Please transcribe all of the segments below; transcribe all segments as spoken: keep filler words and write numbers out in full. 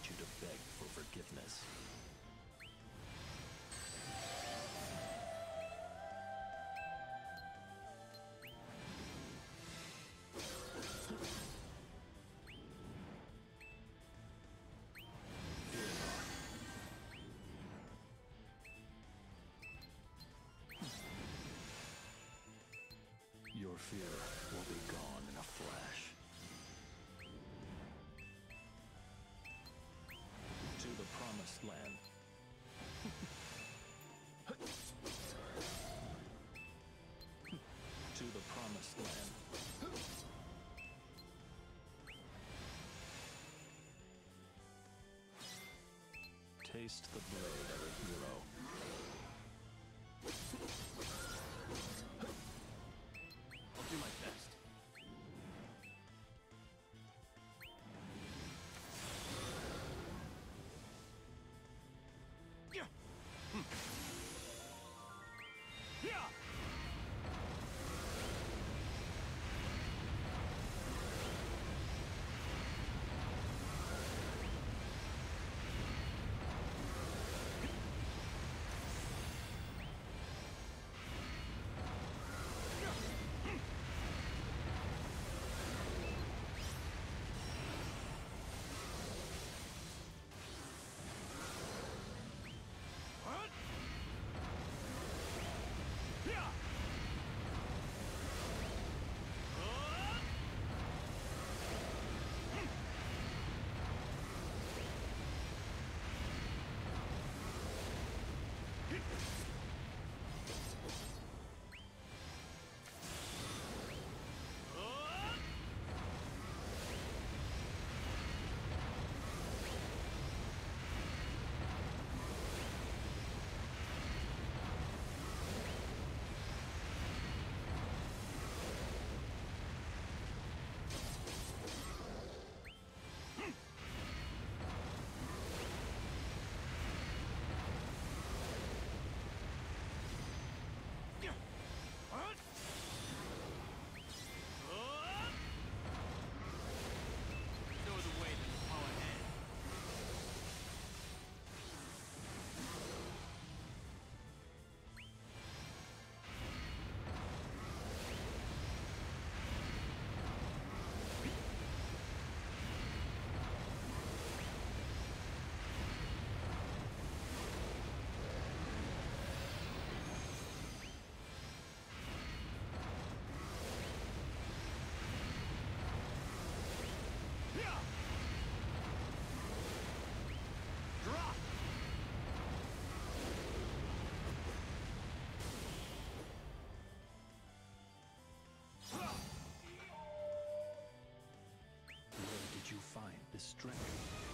want you to beg for forgiveness. Your fear will be gone in a flash. To the promised land. To the promised land. Taste the blade of a hero. I'll do my best. Yeah. Hmm. Yeah. Did you find the strength?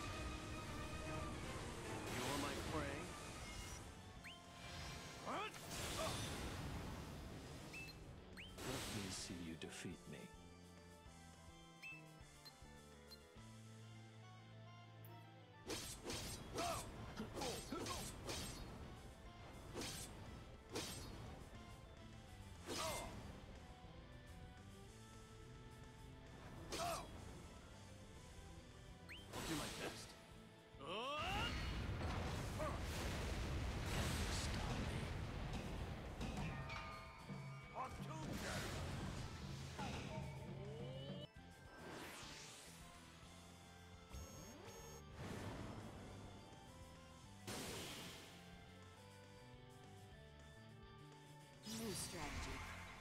You're my prey? What? Let me see you defeat me. Do my best. Can you stop me? New strategy.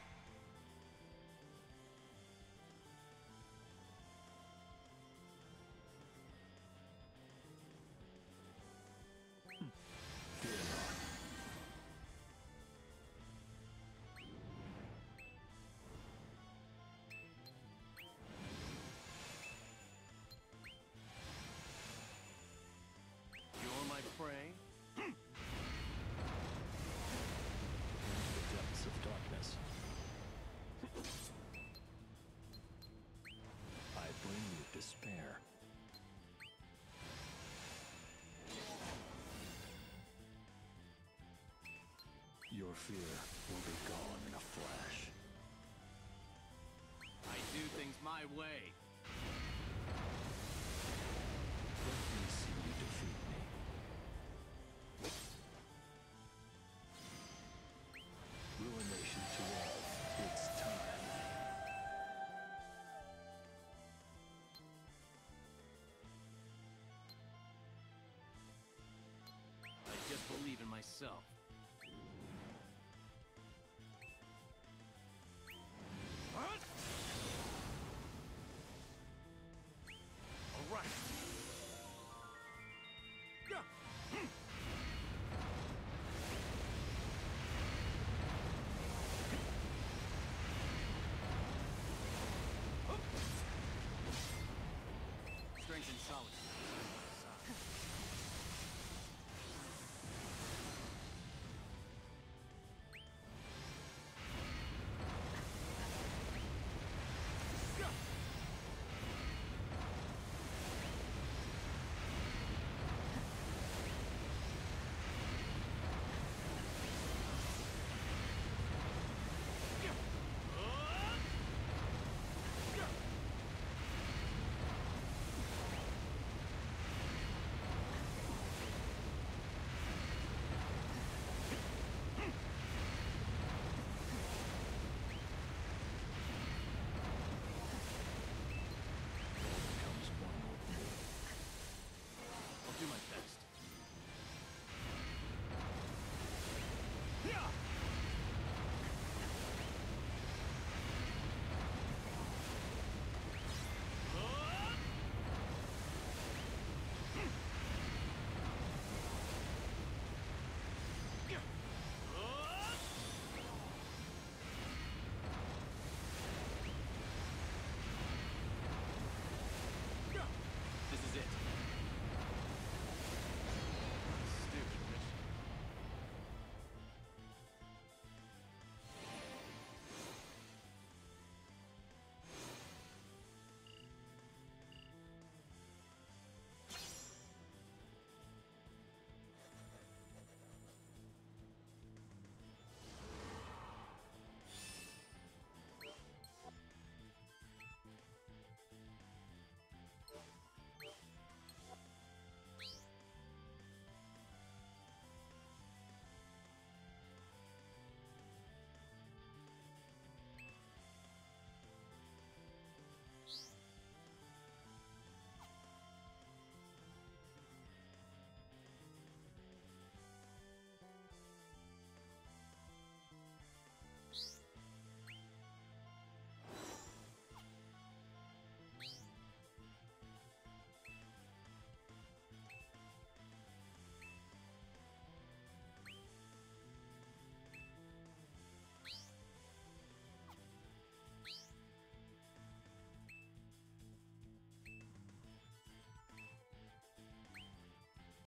You're my prey? Into the depths of darkness. I bring you despair. Your fear will be gone in a flash. I do things my way. Let me see you myself. What? All right. Yeah. Hmm. Strength and solid.